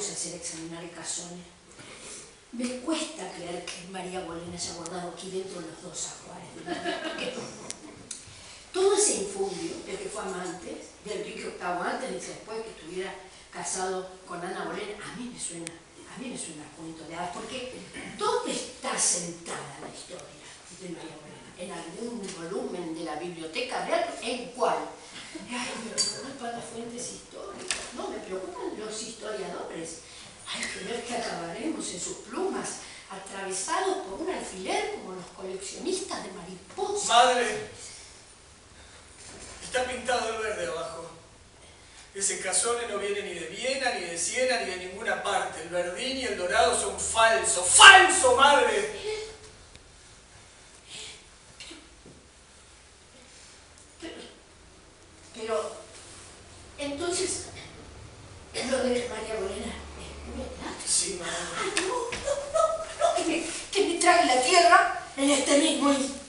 podemos hacer examinar el Casone. Me cuesta creer que María Bolena haya guardado aquí dentro los dos ajuares de la vida, porque todo ese infundio, el que fue amante de Enrique VIII antes y después que estuviera casado con Ana Bolena, a mí me suena cuento de hadas, porque ¿dónde está sentada la historia de María Bolena? ¿En algún volumen de la Biblioteca Real? ¿En cuál? Ay, me preocupan las fuentes históricas, no, me preocupan los historiadores. Hay que ver que acabaremos en sus plumas, atravesados por un alfiler como los coleccionistas de mariposas. Madre, está pintado de verde abajo. Ese Casone no viene ni de Viena, ni de Siena, ni de ninguna parte. El verdín y el dorado son falsos. ¡Falso, madre! Pero, entonces, lo de María Bolena es verdad. Sí, madre. Ay, no, que me trague la tierra en este mismo instante.